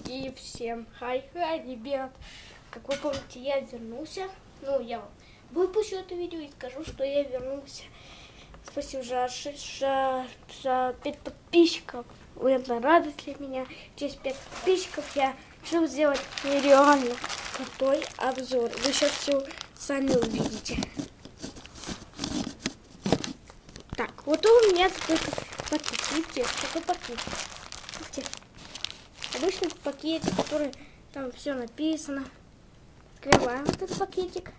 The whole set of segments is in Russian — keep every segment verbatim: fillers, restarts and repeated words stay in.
И всем хай-хай, ребят. Как вы помните, я вернулся. Ну, я выпущу это видео и скажу, что я вернулся. Спасибо за, за, за пять подписчиков. Это радость для меня. Через пять подписчиков я решил сделать нереально крутой обзор. Вы сейчас все сами увидите. Так, вот у меня такой пакет. Видите, такой пакет. Видите? Обычный пакетик, который там все написано. Открываем этот пакетик.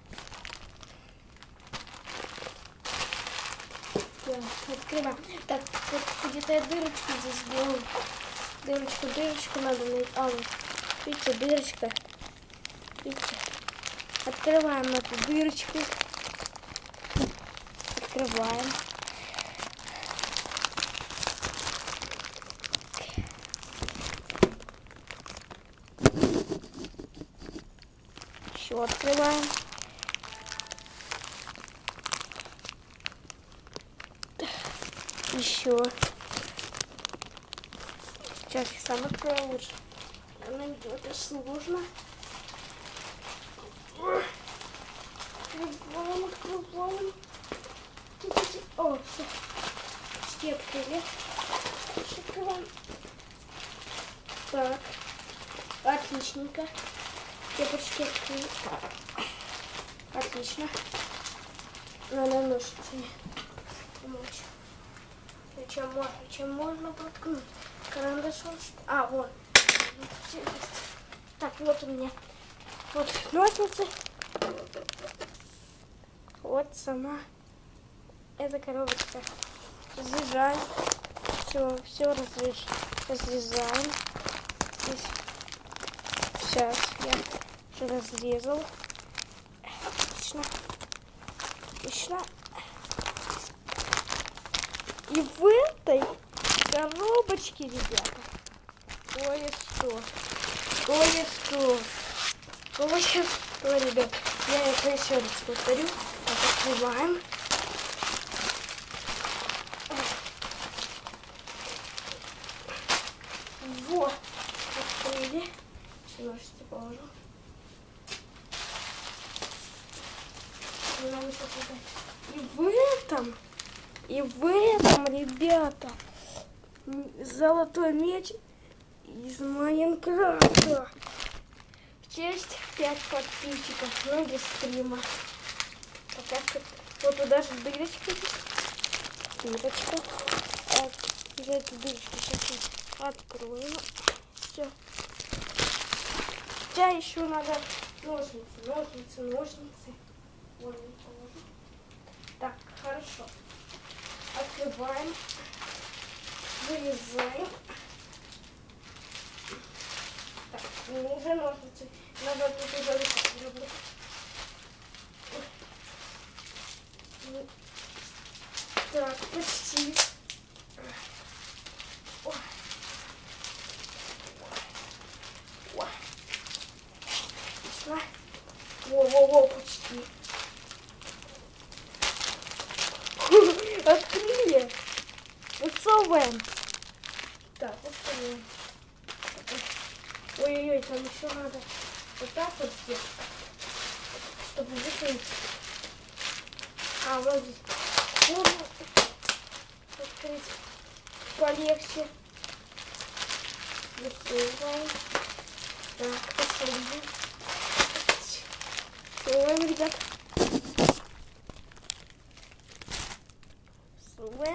Да, открываем. Так, вот где-то я дырочку здесь сделал. Дырочку, дырочку надо найти. А, вот, видите, дырочка. Видите? Открываем эту дырочку. Открываем. Еще открываем. Еще. Сейчас я сам открою лучше. Она видела, это сложно. Открываем, открываем. О, все. Почти открыли. Открываем. Так. Отличненько. Я почти открыла. Отлично. Надо ножницами помочь. Чем можно, чем можно проткнуть. Карандашом. А, вот. Так, вот у меня. Вот ножницы. Вот сама эта коробочка. Разрезаем. Все, все разрез... разрезаем. Здесь. Сейчас я все разрезал. Отлично. Отлично. И в этой коробочке, ребята, кое-что. Кое-что. Кое-что, ребят. Я это еще раз повторю. Так, открываем. Вот. Открыли. Ножницы положу. И в этом, и в этом, ребята, золотой меч из Майнкрафта. В честь пять подписчиков, ну без стрима. Пока что вот туда же дырочка есть. Дырочка. Так, уже эту дырочку сейчас откроем. Все. Хотя еще надо ножницы, ножницы, ножницы. Вот я положу. Так, хорошо. Открываем. Вырезаем. Так, ну уже ножницы. Надо тут уже работать. Так, почти. Во-во-во, почти. Открыли. Высовываем. Так, высовываем. Ой-ой-ой, там еще надо вот так вот сделать, чтобы выкрыть. А, вот здесь. Можно открыть полегче. Высовываем. Так, посмотрим. Высовываем, ребят. Высовываем.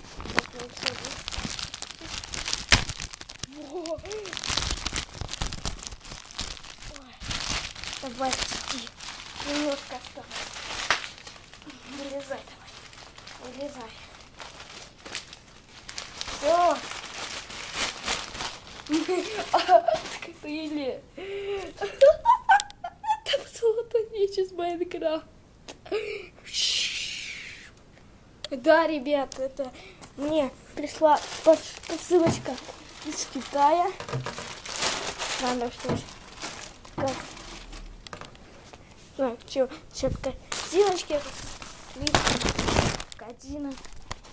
Давай, почти. Немножко осталось. Вылезай давай. Вылезай. Все. Открыли. Там золотой меч из Майнкрафта. Да, ребят, это мне пришла посылочка из Китая. Надо что ж. Как? Ну, что, что, корзиночки. Корзина.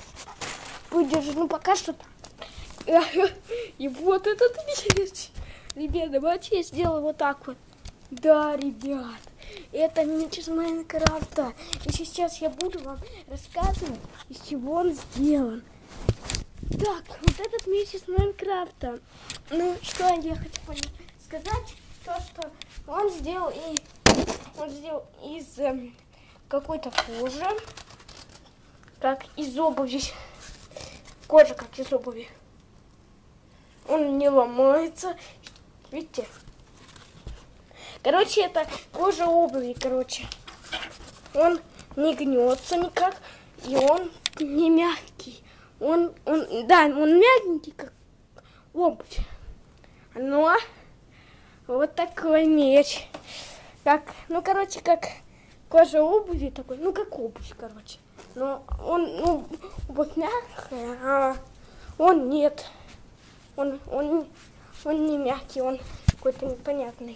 Выдержи, ну пока что. И вот этот меч. Ребят, давайте я сделаю вот так вот. Да, ребят, это меч из Майнкрафта. И сейчас я буду вам рассказывать, из чего он сделан. Так, вот этот меч из Майнкрафта. Ну, что я хочу сказать, то, что он сделал, и, он сделал из э, какой-то кожи, как из обуви. Кожа как из обуви. Он не ломается. Видите? Короче, это кожа обуви, короче. Он не гнется никак, и он не мягкий. Он, он, да, он мягенький, как обувь. Но вот такой меч. Как, ну, короче, как кожа обуви такой, ну, как обувь, короче. Но он, ну, обувь мягкая, а он нет. Он, он, он не мягкий, он какой-то непонятный.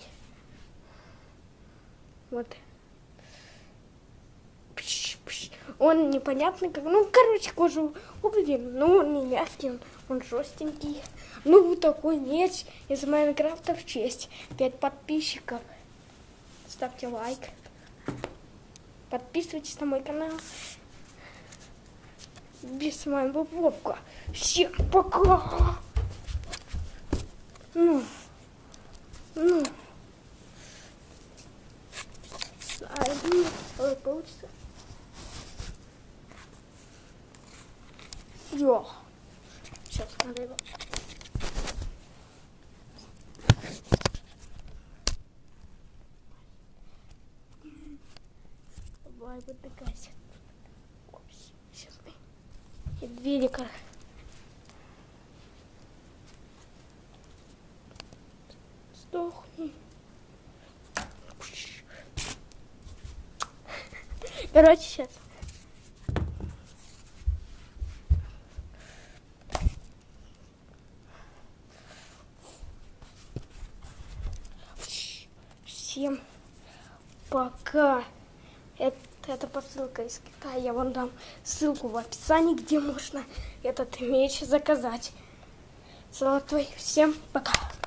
Вот. Пш, пш. Он непонятный, как, ну, короче, кожу обуви, но он не мягкий, он, он жестенький. Ну, вот такой меч из Майнкрафта в честь. Пять подписчиков. Ставьте лайк. Подписывайтесь на мой канал. Без моего Вовка. Всем пока. Ну, ну. Ой, получится. Все. Сейчас надо его. Давай, выдвигайся. Сейчас мы. И двери как. Сдохни. Короче, сейчас. Всем пока. Это, это посылка из Китая. Я вам дам ссылку в описании, где можно этот меч заказать. Золотой. Всем пока.